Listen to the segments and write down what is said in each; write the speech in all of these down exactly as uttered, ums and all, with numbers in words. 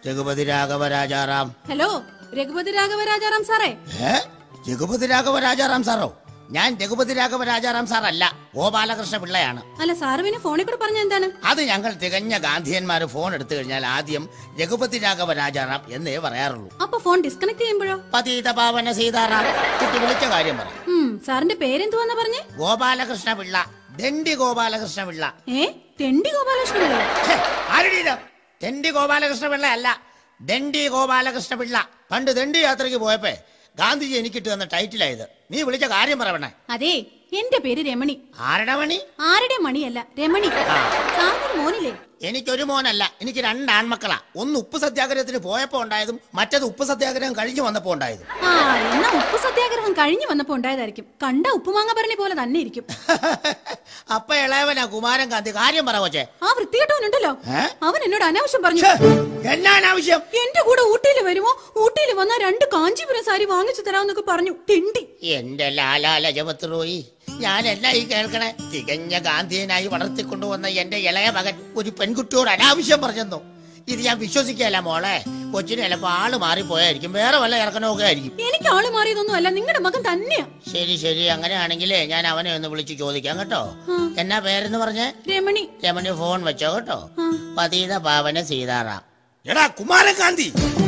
Raghupati Raghava Rajaram. Hello, Raghupati Raghava Rajaram സാറേ. ഏ രഘുപതി രാഘവ രാജാറാം സാറോ? ഞാൻ രഘുപതി രാഘവ രാജാറാം സാറല്ല, ഗോപാലകൃഷ്ണ പിള്ളയാണ്. അല്ല, സാറ് പിന്നെ ഫോണിൽ കൂടെ പറഞ്ഞ എന്താണ്? അത് ഞങ്ങൾ തികഞ്ഞ ഗാന്ധിയന്മാര് ഫോൺ എടുത്തു കഴിഞ്ഞാൽ ആദ്യം രഘുപതി രാഘവ രാജാറാം എന്നേ പറയാറുള്ളൂ. അപ്പൊ ഫോൺ ഡിസ്കണക്ട് ചെയ്യുമ്പോഴോ? പതീത പാവന സീതാറാം. കുട്ടി വിളിച്ച കാര്യം പറ. സാറിന്റെ പേരെന്തുവാന്നാ പറഞ്ഞേ? ഗോപാലകൃഷ്ണ പിള്ള, ദണ്ഡി ഗോപാലകൃഷ്ണ പിള്ള. ഏ തെണ്ടി ഗോപാലകൃഷ്ണ പിള്ള? ആരുടെ തെണ്ടി ഗോപാലകൃഷ്ണ പിള്ള അല്ല, ദണ്ഡി ഗോപാലകൃഷ്ണ പിള്ള. പണ്ട് ദണ്ഡി യാത്രയ്ക്ക് പോയപ്പോ ഗാന്ധിജി എനിക്കിട്ട് തന്ന ടൈറ്റിലായത്. നീ വിളിച്ച കാര്യം പറയണേ. അതെ, എന്റെ പേര് രമണി. ആരുടെ മണി? ആരുടെ മണിയല്ല, രമണി. സാറിന് മോനില്ലേ? എനിക്കൊരു മോനല്ല, എനിക്ക് രണ്ട് ആൺമക്കളാ. ഒന്ന് ഉപ്പ് സത്യാഗ്രഹത്തിന് പോയപ്പോ ഉണ്ടായതും മറ്റേത് ഉപ്പ് സത്യാഗ്രഹം കഴിഞ്ഞു വന്നപ്പോ ഉണ്ടായതും. ആ എന്നാ ഉപ്പ് സത്യാഗ്രഹം കഴിഞ്ഞു വന്നപ്പോ ഉണ്ടായതായിരിക്കും. കണ്ട ഉപ്പുമാങ്ങ പറഞ്ഞ പോലെ തന്നെ ഇരിക്കും. അപ്പൊ ഇളയവനാ കുമാരൻ ഗാന്ധി. കാര്യം പറ കൊച്ചേ. ആ വൃത്തികെട്ടവനുണ്ടല്ലോ, അവൻ എന്നോട് അനാവശ്യം പറഞ്ഞു. എന്നാ അനാവശ്യം? എന്റെ കൂടെ ഊട്ടിയിൽ വരുമോ, ഊട്ടിയിൽ വന്നാ രണ്ട് കാഞ്ചീപുരം സാരി വാങ്ങിച്ചു തരാമെന്നൊക്കെ പറഞ്ഞു. തെണ്ടി. എന്റെ ലാലാല ജപത്രോയി, ഞാനല്ല ഈ കേൾക്കണേ. തികഞ്ഞ ഗാന്ധിയനായി വളർത്തിക്കൊണ്ടുവന്ന എന്റെ ഇളയ മകൻ ഒരു പെൺകുട്ടിയോട് അനാവശ്യം പറഞ്ഞെന്നോ? ഇത് ഞാൻ വിശ്വസിക്കല്ല മോളെ. കൊച്ചിന് ചിലപ്പോ ആള് മാറിപ്പോയായിരിക്കും, വേറെ വല്ല ഇറക്കണമൊക്കെ ആയിരിക്കും. എനിക്ക് ആള് മാറിയതൊന്നും അല്ല, നിങ്ങളുടെ മകൻ തന്നെയാ. ശരി ശരി, അങ്ങനെയാണെങ്കിലേ ഞാൻ അവനെ ഒന്ന് വിളിച്ചു ചോദിക്കാം കേട്ടോ. എന്നാ പേരെന്ന് പറഞ്ഞേ? രമണി. രമണി ഫോൺ വെച്ചോ കേട്ടോ. പതീത പാവന സീതാറാം. എടാ കുമാരൻ ഗാന്ധി.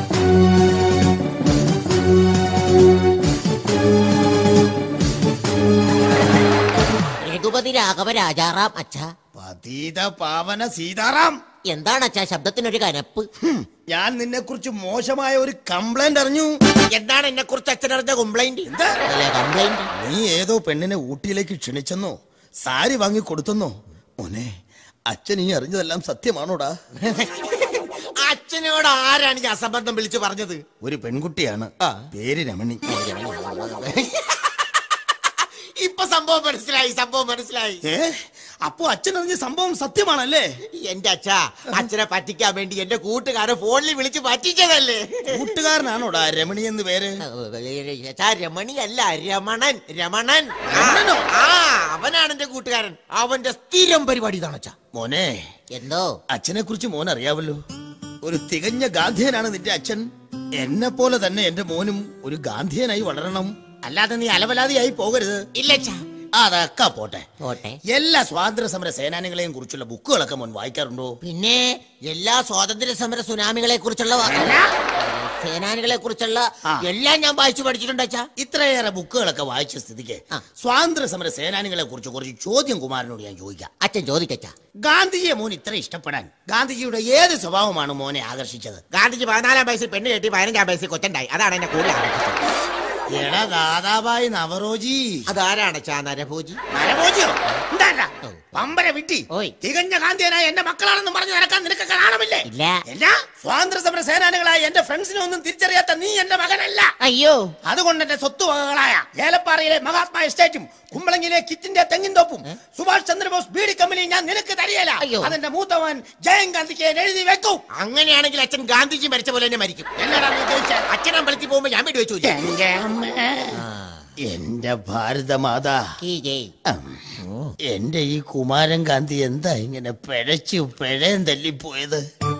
രഘുപതി രാഘവ രാജാറാം. അച്ഛാ. പതീത പാവന സീതാറാം. എന്താണ് അച്ഛാ ശബ്ദത്തിനൊരു കനപ്പ്? ഞാൻ നിന്നെ കുറിച്ച് മോശമായ ഒരു കംപ്ലൈന്റ് അറിഞ്ഞു. എന്താണ് എന്നെ കുറിച്ച് അച്ഛനറിഞ്ഞ കംപ്ലൈന്റ്? കംപ്ലൈന്റ്? നീ ഏതോ പെണ്ണിനെ ഊട്ടിയിലേക്ക് ക്ഷണിച്ചെന്നോ, സാരി വാങ്ങി കൊടുത്തെന്നോ? മോനെ, അച്ഛൻ ഈ അറിഞ്ഞതെല്ലാം സത്യമാണോടാ? അച്ഛനോട് ആരാണ് ഈ അസംബന്ധം വിളിച്ചു പറഞ്ഞത്? ഒരു പെൺകുട്ടിയാണ്, പേര് രമണി. ഇപ്പൊ സംഭവം മനസ്സിലായി, സംഭവം മനസ്സിലായി. ഏ അപ്പൊ അച്ഛൻ അറിഞ്ഞ സംഭവം സത്യമാണല്ലേ? എന്റെ അച്ഛാ, അച്ഛനെ പറ്റിക്കാൻ വേണ്ടി എന്റെ കൂട്ടുകാരൻ ഫോണിൽ വിളിച്ച് പറ്റിച്ചതല്ലേ. കൂട്ടുകാരനാണോടാ രമണി എന്ന് പേര്? രമണി അല്ല, രമണൻ. രമണൻ ആ അവനാണ് എന്റെ കൂട്ടുകാരൻ. അവന്റെ സ്ഥിരം പരിപാടി ഇതാണ് അച്ഛാ. മോനെ, എന്തോ? അച്ഛനെ കുറിച്ച് മോൻ അറിയാവല്ലോ. ഒരു തികഞ്ഞ ഗാന്ധിയനാണ് നിന്റെ അച്ഛൻ. എന്നെ പോലെ തന്നെ എന്റെ മോനും ഒരു ഗാന്ധിയനായി വളരണം. അല്ലാതെ നീ അലവലാതിയായി പോകരുത്. ഇല്ല അച്ഛാ. അതൊക്കെ പോട്ടെ പോട്ടെ. എല്ലാ സ്വാതന്ത്ര്യ സമര സേനാനികളെയും കുറിച്ചുള്ള ബുക്കുകളൊക്കെ മോൻ വായിക്കാറുണ്ടോ? പിന്നെ എല്ലാ സ്വാതന്ത്ര്യ സമര സുനാമികളെ കുറിച്ചുള്ള സേനാനികളെ കുറിച്ചുള്ള എല്ലാം ഞാൻ വായിച്ചു പഠിച്ചിട്ടുണ്ട് അച്ഛാ. ഇത്രയേറെ ബുക്കുകളൊക്കെ വായിച്ച സ്ഥിതിക്ക് സ്വാതന്ത്ര്യ സമര സേനാനികളെ കുറിച്ച് കുറച്ച് ചോദ്യം കുമാരനോട് ഞാൻ ചോദിക്കാം. അച്ഛൻ ചോദിക്കച്ചാ. ഗാന്ധിജിയെ മോൻ ഇത്ര ഇഷ്ടപ്പെടാൻ ഗാന്ധിജിയുടെ ഏത് സ്വഭാവമാണ് മോനെ ആകർഷിച്ചത്? ഗാന്ധിജി പതിനാലാം വയസ്സിൽ പെണ്ണ് കെട്ടി പതിനഞ്ചാം വയസ്സിൽ കൊച്ചുണ്ടായി. അതാണ് എന്നെ കൂടുതൽ ആകർഷിച്ചത്. എടാ ദാദാബായി നവറോജി. അതാരാണ് ചാ നരഭോജി? നരഭോജിയോ? പമ്പര വിട്ടി. തികഞ്ഞ ഗാന്ധിയനായ എന്റെ മക്കളാണെന്ന് പറഞ്ഞു നടക്കാൻ നിനക്ക് കാണാമില്ലേ? ഇല്ല. സ്വാതന്ത്ര്യ സമര സേനാനികളായ എന്റെ ഫ്രണ്ട്സിനെ ഒന്നും തിരിച്ചറിയാത്ത നീ എന്റെ മകനല്ല. അയ്യോ. അതുകൊണ്ട് എന്റെ സ്വത്തുവകകളായ ഏലപ്പാറയിലെ മഹാത്മാ എസ്റ്റേറ്റും കുമ്പളങ്ങിലെ കിറ്റിന്റെ തെങ്ങിൻ തോപ്പും സുഭാഷ് ചന്ദ്രബോസ് ബീഡി കമ്പനിയും ഞാൻ നിനക്ക് തരികയില്ല. അതെന്റെ മൂത്തവൻ ജയൻ ഗാന്ധിക്ക് എഴുതി വെക്കും. അങ്ങനെയാണെങ്കിൽ അച്ഛൻ ഗാന്ധിജി മരിച്ച പോലെ തന്നെ മരിക്കും. എന്നടാ നീ ചോദിച്ചാൽ? അച്ഛൻ അമ്പലത്തിൽ പോകുമ്പോ ഞാൻ വേണ്ടി വെച്ചു. എന്റെ ഭാരതമാതാ, എന്റെ ഈ കുമാരൻ ഗാന്ധി എന്താ ഇങ്ങനെ പിഴച്ചു പിഴയും തല്ലിപ്പോയത്?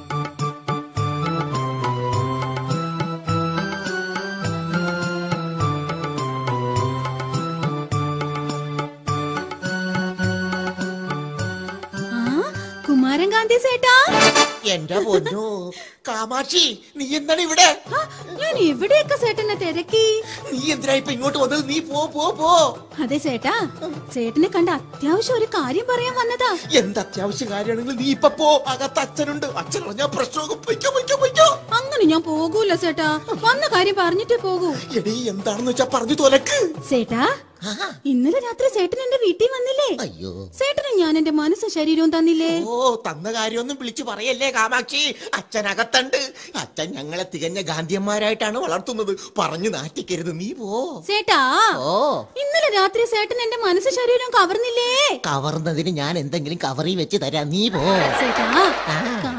കുമാരൻ ഗാന്ധി സേട്ടാ. എന്റെ പൊന്നോ കാമാക്ഷി, നീ എന്താണ് ഇവിടെ? ഞാൻ എവിടെയൊക്കെ ചേട്ടനെ തിരക്കി. നീ എന്തിനാ ഇപ്പൊ ഇങ്ങോട്ട് വന്നത്? നീ പോ പോ പോ. അതെ ചേട്ടാ, ചേട്ടനെ കണ്ട അത്യാവശ്യം ഒരു കാര്യം പറയാൻ വന്നതാ. എന്ത് അത്യാവശ്യ കാര്യമാണെങ്കിലും നീ ഇപ്പൊ പോ. അകത്ത് അച്ഛനുണ്ട്. അച്ഛൻ പറഞ്ഞാ പ്രശ്നമൊക്കെ പൊയ്ക്കോ പൊയ്ക്കോ പൊയ്ക്കോ. അങ്ങനെ ഞാൻ പോകൂല ചേട്ടാ, വന്ന കാര്യം പറഞ്ഞിട്ടേ പോകൂ. എടീ എന്താണെന്ന് വെച്ചാ പറഞ്ഞു തോലക്ക്. ചേട്ടാ, ഇന്നലെ രാത്രി ചേട്ടൻ എന്റെ വീട്ടിൽ വന്നില്ലേ? അയ്യോ, ചേട്ടന് ഞാൻ എന്റെ മനസ്സും ശരീരവും തന്നില്ലേ? ഓ, തന്ന കാര്യമൊന്നും വിളിച്ചു പറയല്ലേ കാമാക്ഷി. അച്ഛനകത്തുണ്ട്. അച്ഛൻ ഞങ്ങളെ തികഞ്ഞ ഗാന്ധിയന്മാരായിട്ടാണ് വളർത്തുന്നത്. പറഞ്ഞു നാറ്റിക്കരുത്. നീ പോ ചേട്ടാ. ഓ, ഇന്നലെ രാത്രി ചേട്ടൻ എന്റെ മനസ്സും ശരീരവും കവർന്നില്ലേ? കവർന്നതിന് ഞാൻ എന്തെങ്കിലും കവറി വെച്ച് തരാം. നീ പോ ചേട്ടാ.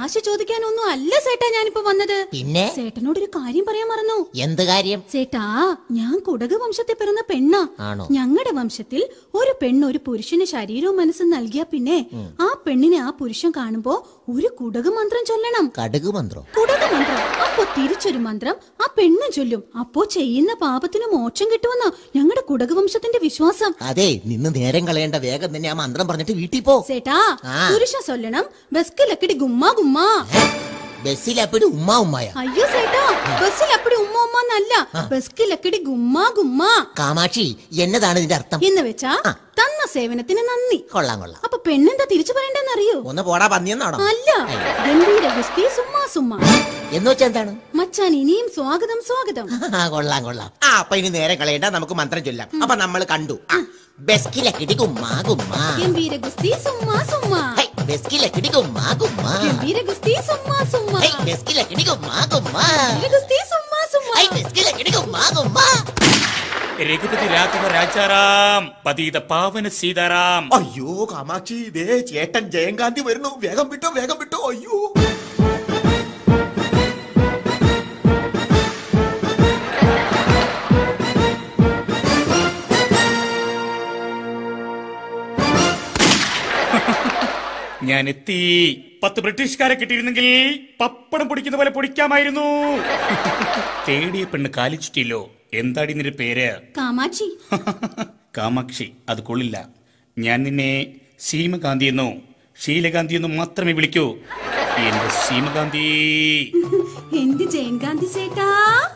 കാശ് ചോദിക്കാനൊന്നും അല്ല സേട്ടാ ഞാനിപ്പോ വന്നത്. പിന്നെ സേട്ടനോടൊരു കാര്യം പറയാൻ മറന്നു. എന്ത് കാര്യം? സേട്ടാ, ഞാൻ കുടക വംശത്തിൽ പിറന്ന പെണ്ണാ. ആണോ? ഞങ്ങളുടെ വംശത്തിൽ ഒരു പെണ്ണ് ഒരു പുരുഷന് ശരീരവും മനസ്സും നൽകിയ പിന്നെ ആ പെണ്ണിനെ ആ പുരുഷൻ കാണുമ്പോ ഒരു കുടക മന്ത്രം ചൊല്ലണം. കടുക് മന്ത്രം? കുടക മന്ത്രം. അപ്പൊ തിരിച്ചൊരു മന്ത്രം ആ പെണ്ണ് ചൊല്ലും. അപ്പോ ചെയ്യുന്ന പാപത്തിന് മോക്ഷം കിട്ടുമെന്നാ ഞങ്ങളുടെ കുടക വംശത്തിന്റെ വിശ്വാസം. അതെ, നിന്ന് നേരം കളയേണ്ട, വേഗം തന്നെ ആ മന്ത്രം പറഞ്ഞിട്ട് വീട്ടിൽ പോ. സേട്ടാ, പുരുഷൻ ചൊല്ലണം ബസ്കിലക്കടി ഗുമ്മാ ഗുമ്മാ. ബസ്സിലപ്പടി ഉമ്മ ഉമ്മയ? അയ്യോ സേട്ടാ, ബസ്സിലപ്പടി ഉമ്മ ഉമ്മ എന്നല്ല, ബസ്കിലക്കടി ഗുമ്മാ ഗുമ്മാ. കാമാക്ഷി, എന്നതാണ് ഇതിന്റെ അർത്ഥം? എന്ന് വെച്ചാ തന്ന സേവനത്തിന് നന്ദി. കൊള്ളാം കൊള്ളാം. അപ്പൊ പെണ്ണെന്താ തിരിച്ചു പറയണ്ടെന്നറിയോ? ഒന്ന് പോടാ പന്നിയെന്നാണോ? അല്ല, ഗംഭീര ഗുസ്തി സുമ്മാ സുമ്മാ. എന്ന് വെച്ചാ എന്താണ്? മച്ചാൻ ഇനിയും സ്വാഗതം സ്വാഗതം. കൊള്ളാം കൊള്ളാം. ആ, അപ്പൊ ഇനി നേരെ കളയണ്ട, നമുക്ക് മന്ത്രം ചൊല്ലാം. അപ്പൊ നമ്മൾ കണ്ടു, ബെസ്കിലക്കിടി ഗുമ്മാ ഗുമ്മാ, ഗംഭീര ഗുസ്തി സുമ്മാ സുമ്മാ, ബെസ്കിലക്കിടി ഗുമ്മാ ഗുമ്മാ, ഗംഭീര ഗുസ്തി സുമ്മാ സുമ്മാ, ബെസ്കിലക്കിടി ഗുമ്മാ ഗുമ്മാ, ഗുസ്തി സുമ്മാ സുമ്മാ, ബെസ്കിലക്കിടി ഗുമ്മാ ഗുമ്മാ. രഘുപതി രാഘവ രാജാറാം, പതിത പാവന സീതാറാം. അയ്യോ കാമാക്ഷി, ദേ ചേട്ടൻ ജയകാന്തി വരുന്നു, വേഗം വിട്ടോ വേഗം വിട്ടോ. അയ്യോ, ഞാൻ എത്തി. പത്ത് ബ്രിട്ടീഷുകാരെ കിട്ടിയിരുന്നെങ്കിൽ പപ്പടം പൊടിക്കുന്ന പോലെ പൊടിക്കാമായിരുന്നു. തേടിയ പെണ്ണ് കാലിച്ചിട്ടില്ലോ. എന്താടി നിന്റെ പേര്? കാമാക്ഷി. കാമാക്ഷി അത് കൊള്ളില്ല. ഞാൻ നിന്നെ സീമകാന്തി എന്നോ ശീലകാന്തി എന്നോ മാത്രമേ വിളിക്കൂ. എന്റെ സീമകാന്തി. എന്ത് ജയൻകാന്തി സേട്ടാ?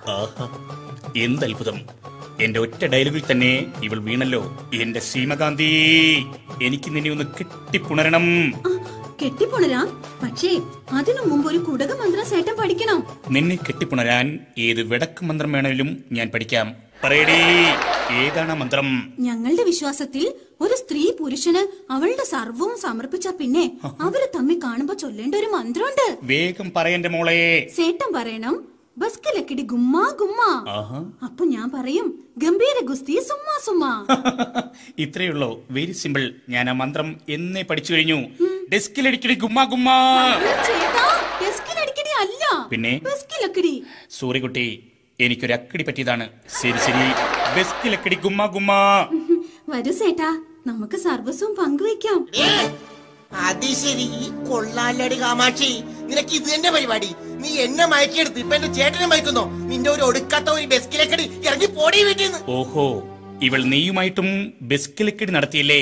എന്തത്ഭുതം! എന്റെ ഒറ്റ ഡയലോഗിൽ തന്നെ ഇവൾ വീണല്ലോ. എന്റെ സീമകാന്തി, എനിക്ക് നിന്നെ ഒന്ന് കെട്ടിപ്പുണരണം. കെട്ടിപ്പുണരാം, പക്ഷേ അതിനു മുമ്പ് ഒരു കുടക മന്ത്രം സേട്ടൻ പഠിക്കണം. നിന്നെ കെട്ടിപ്പുണരാൻ ഏത് വിടക്ക് മന്ത്രം വേണമെങ്കിലും ഞാൻ പഠിക്കാം. പറയടേ, ഏതാണ് മന്ത്രം? ഞങ്ങളുടെ വിശ്വാസത്തിൽ ഒരു സ്ത്രീ പുരുഷന് അവളുടെ സർവവും സമർപ്പിച്ച പിന്നെ അവര് തമ്മിൽ കാണുമ്പോ ചൊല്ലേണ്ട ഒരു മന്ത്രമുണ്ട്. വേഗം പറയന്റെ മോളെ. സേട്ടൻ പറയണം ബസ്കലക്കിടി ഗുമ്മാ ഗുമ്മാ. അപ്പൊ ഞാൻ പറയും ഗംഭീര ഗുസ്തി സുമ്മാ സുമ്മാ. ഇത്രയുള്ളൂ, വെരി സിമ്പിൾ. ഞാൻ ആ മന്ത്രം എന്നേ പഠിച്ചു കഴിഞ്ഞു. ഡെസ്കിലടിക്കടി ഗുമ്മാ ഗുമ്മാ. ഡെസ്കിലടിക്കടി അല്ല, പിന്നെ ബസ്കിലക്കടി. സോറി കുട്ടി, എനിക്കൊരു അക്കടി പറ്റിയതാണ്. ശരി ശരി, ബെസ്കിലക്കടി ഗുമ്മാ ഗുമ്മാ. വരൂ സേട്ടാ, നമുക്ക് സർവസ്വം പങ്കുവെക്കാം. അത് ശരി, കൊള്ളാലടി കാമാക്ഷി, നിനക്ക് ഇത് തന്നെ പരിപാടി. നീ എന്നെ മയക്കിയെടുത്ത് ഇപ്പൊ എന്റെ ചേട്ടനെ മയക്കുന്നോ? നിന്റെ ഒരു ഒടുക്കാത്ത ഒരു ബെസ്കിലക്കടി, ഇറങ്ങി പോടി വീട്ടിൽ നിന്ന്. ഓഹോ, ഇവൾ നീയുമായിട്ടും ബെസ്കിലക്കടി നടത്തിയില്ലേ?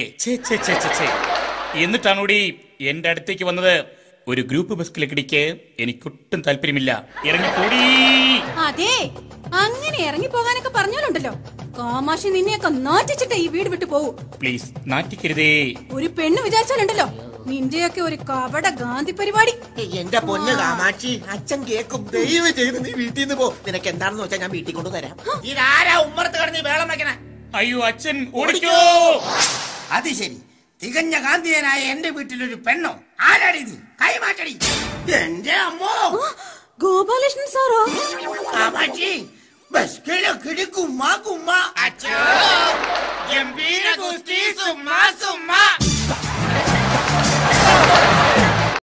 എന്നിട്ടാണോടി എന്റെ അടുത്തേക്ക് വന്നത്? ഒരു ഗ്രൂപ്പ് ബെസ്കിലക്കടിക്ക് എനിക്കൊട്ടും താല്പര്യമില്ല. ഇറങ്ങി പോടി. അതെ, അങ്ങനെ ഇറങ്ങി പോകാനൊക്കെ പറഞ്ഞാലുണ്ടല്ലോ, കാമാക്ഷി നിന്നെയൊക്കെ നാറ്റിച്ചിട്ട് ഈ വീട് വിട്ടു പോകൂ. പ്ലീസ്, നാറ്റിക്കരുതേ. ഒരു പെണ്ണ് വിചാരിച്ചാലുണ്ടല്ലോ നിന്റെയൊക്കെ ഒരു കപട ഗാന്ധി പരിപാടി. എന്റെ പൊന്ന് കാമാക്ഷി, അച്ഛൻ കേക്കും. ദയവ് ചെയ്ത് നീ വീട്ടിൽ നിന്ന് പോ. നിനക്ക് എന്താണെന്ന് വെച്ചാൽ ഞാൻ വീട്ടിൽ കൊണ്ടുതരാം. ഇതാരാ ഉമ്മറത്ത് കിടന്ന് വേളം വെക്കണേ? അയ്യോ അച്ഛൻ, ഓടിക്കോ. അത് ശരി, തികഞ്ഞ ഗാന്ധിയനായ എന്റെ വീട്ടിലൊരു പെണ്ണോ? ആരാടി നീ? കൈമാറ്റടി. എന്റെ അമ്മോ, ഗോപാലകൃഷ്ണൻ സാറോ? കാമാക്ഷി, ബസ്കിലക്കടി ഗുമ്മാ ഗുമ്മാ. അച്ഛോ, ഗംഭീര ഗുസ്തി സുമ്മാ സുമ്മാ.